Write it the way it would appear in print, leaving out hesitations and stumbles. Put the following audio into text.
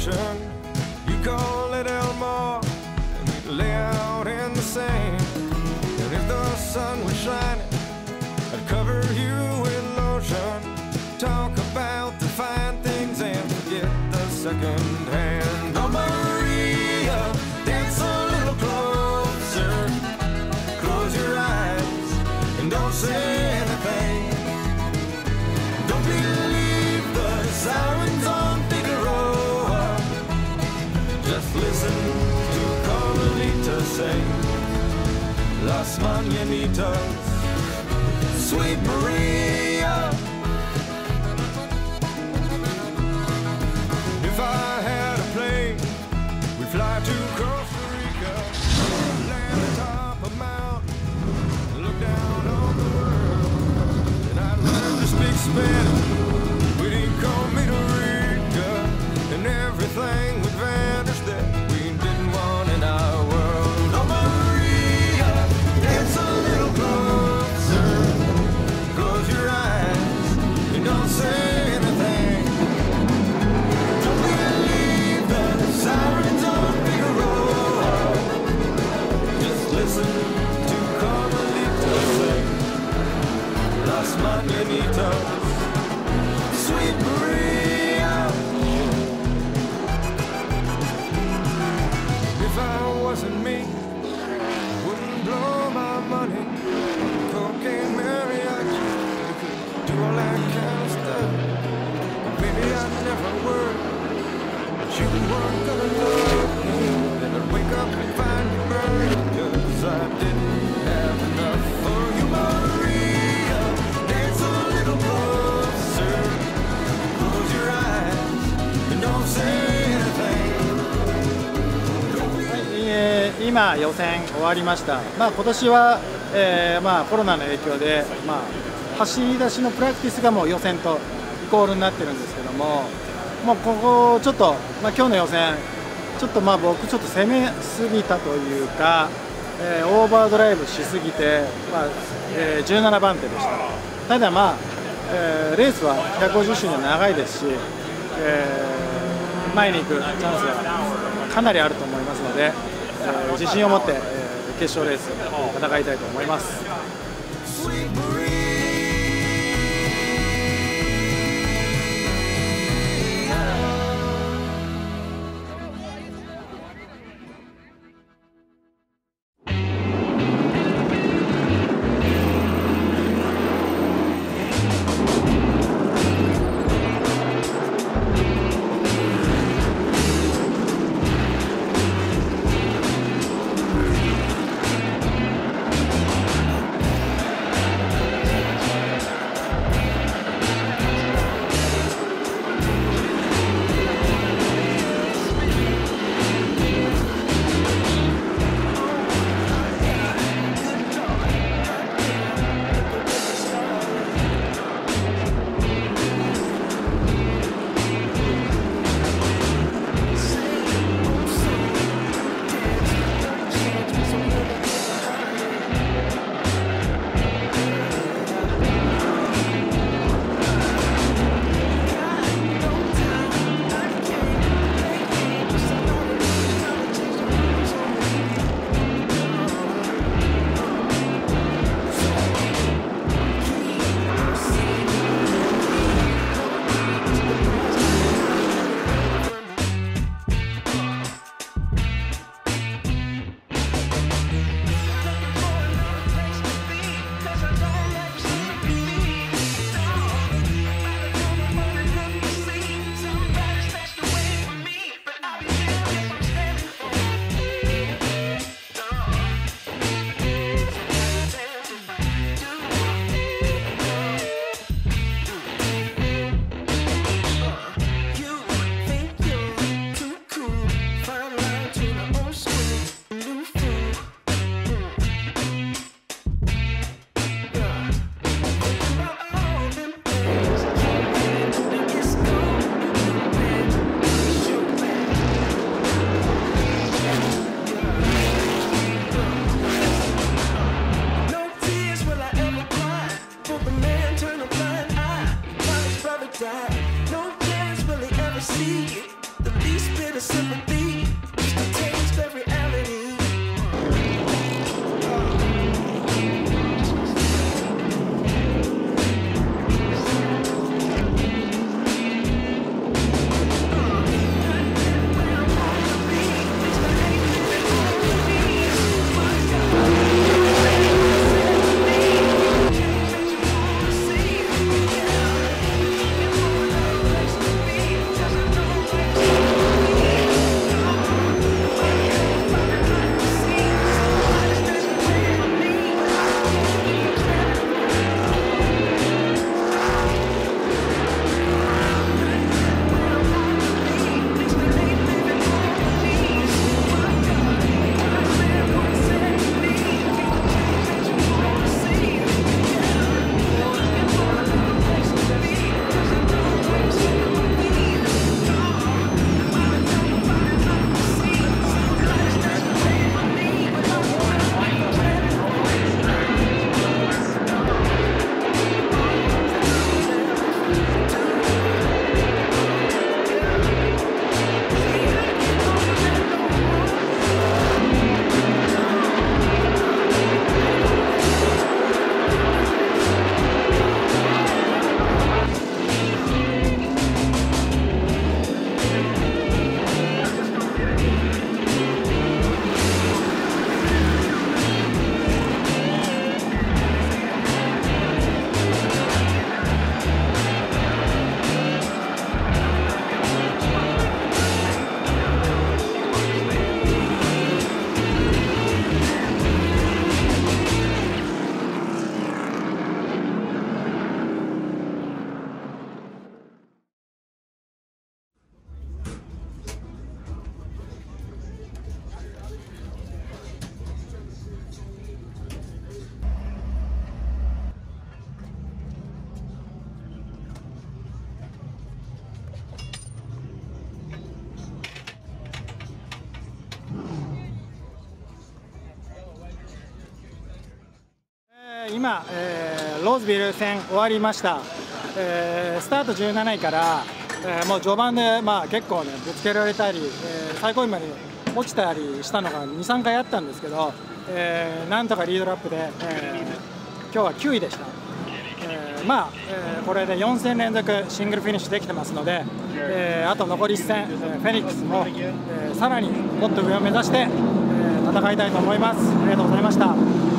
ocean. You call it Elmore, and we lay out in the sand. And if the sun was shining, I'd cover you with lotion. Talk about the fine things and forget the second hand. Oh, Maria, dance a little closer. Close your eyes and don't say anything. Don't believe the sirens on Figueroa. Just listen to Carmelita sing Las Mañanitas, Sweet Maria. If I had a plane, we'd fly to Costa Rica, land atop a mountain, look down on the world, and I'd learn to speak Spanish. We'd call me to Rica, and everything would vanish that we didn't want in our world. Oh, Maria, dance a little closer. Close your eyes and don't say anything. Don't believe the sirens on Figueroa. Just listen to Carmelita sing Las Mañanitas, Sweet Maria. If I wasn't me, wouldn't blow my money. Cocaine, mariachi, you could do all that kind of stuff. Maybe I'd never worry, but you weren't gonna love me. Then I'd wake up and find you buried, 'cause I didn't have enough for you, Maria. Dance a little closer, close your eyes and don't say anything. 今予選終わりました。今年は、コロナの影響で、走り出しのプラクティスがもう予選とイコールになってるんですけども、もうここちょっと、今日の予選ちょっと僕ちょっと攻めすぎたというか、オーバードライブしすぎて、17番手でした。ただレースは150周年長いですし、前に行くチャンスがかなりあると思いますので、自信を持って、決勝レース戦いたいと思います。 No chance will they ever see the least bit bit of sympathy, just to taste every avenue. 今、ローズビル戦終わりました。スタート17位から、もう序盤で、結構ねぶつけられたり、最高位まで落ちたりしたのが2、3回あったんですけど、なんとかリードラップで、今日は9位でした。これで4戦連続シングルフィニッシュできてますので、あと残り1戦、フェニックスも、さらにもっと上を目指して、戦いたいと思います。ありがとうございました。